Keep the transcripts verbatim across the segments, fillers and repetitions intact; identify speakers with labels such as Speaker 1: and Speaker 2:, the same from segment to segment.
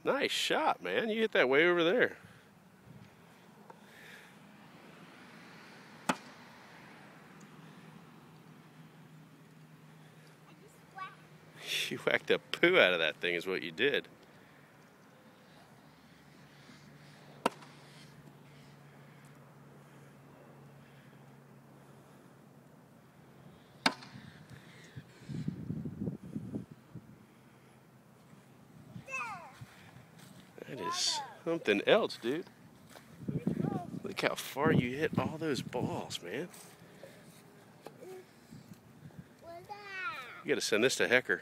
Speaker 1: Nice shot, man. You hit that way over there. You whacked a poo out of that thing is what you did. That is something else, dude. Look how far you hit all those balls, man. You gotta send this to Hecker.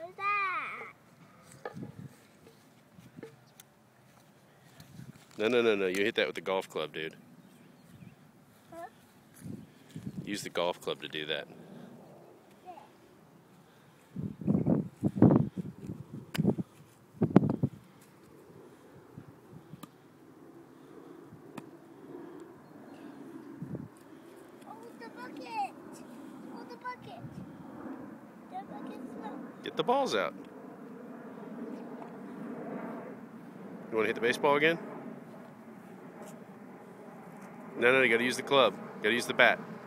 Speaker 1: No, no, no, no. You hit that with the golf club, dude.
Speaker 2: Huh?
Speaker 1: Use the golf club to do that.
Speaker 2: Hold the bucket. Hold the bucket. The bucket's low.
Speaker 1: Get the balls out. You want to hit the baseball again? No, no, you gotta use the club. You gotta use the bat.